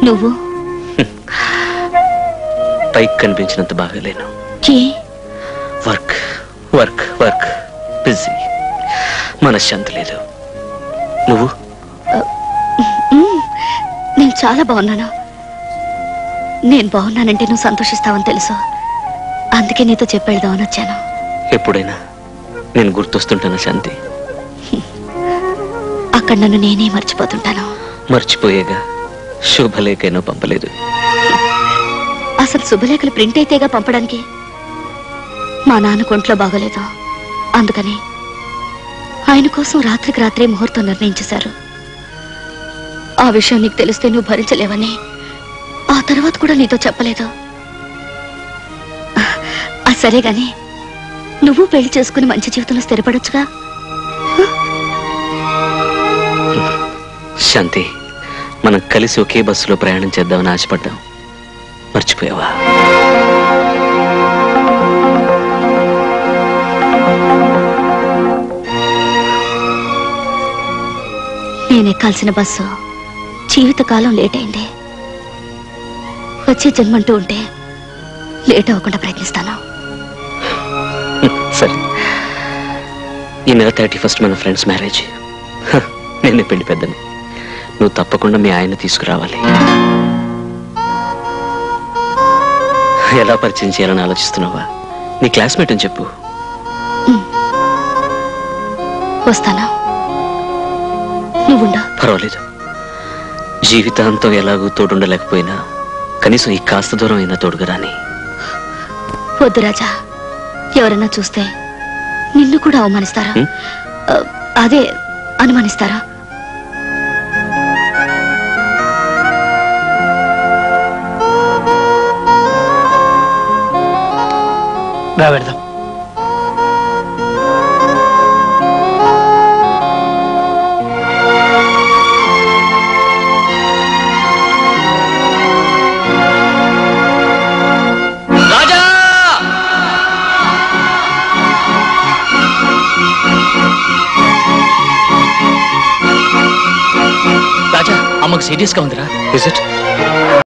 నువ్వు పైకి కనిపించినంత బాగాలేను. వర్క్ వర్క్ వర్క్ బిజీ, మనశ్శాంతి లేదు. నువ్వు? నేను చాలా బాగున్నాను. నేను బాగున్నానంటే నువ్వు సంతోషిస్తావని తెలుసు, అందుకే నీతో చెప్పేద్దామని వచ్చాను. ఎప్పుడైనా నేను గుర్తొస్తుంటాను శాంతి. అక్కడ నన్ను నేనే మర్చిపోతుంటాను. మర్చిపోయేగా, శుభలేఖనో పంపలేదు. అసలు శుభలేఖలు ప్రింట్ అయితేగా పంపడానికి. మా నాన్న కొంట్లో బాగోలేదు, అందుకని ఆయన కోసం రాత్రికి రాత్రే ముహూర్తం నిర్ణయించేశారు. ఆ విషయం నీకు తెలిస్తే నువ్వు భరించలేవని ఆ తర్వాత కూడా నీతో చెప్పలేదు. సరే గాని నువ్వు పెళ్లి చేసుకుని మంచి జీవితంలో స్థిరపడొచ్చుగా. శాంతి, మనం కలిసి ఒకే బస్సులో ప్రయాణం చేద్దామని ఆశపడ్డాం, మర్చిపోయావా? నేను ఎక్కాల్సిన బస్సు జీవితకాలం లేట్ అయింది. వచ్చే జన్మంటూ ఉంటే లేట్ అవ్వకుండా ప్రయత్నిస్తాను. సరే, ఈ నెల 31 మన ఫ్రెండ్స్ మ్యారేజ్. నేనే పెళ్లి పెద్దని. నువ్వు తప్పకుండా మీ ఆయన తీసుకురావాలి. ఎలా పరిచయం చేయాలని ఆలోచిస్తున్నావా? నీ క్లాస్మేట్ అని చెప్పు. వస్తానా? నువ్వుండా? పర్వాలేదు. జీవితాంతం ఎలాగూ తోడుండలేకపోయినా కనీసం ఈ కాస్త దూరం అయినా తోడుగా రాని. వద్దు రాజా, ఎవరన్నా చూస్తే నిన్ను కూడా అవమానిస్తారా? అదే అనుమానిస్తారా? వెళ్దాం. అమ్మకు సీరియస్ గా ఉందిరా. Is it?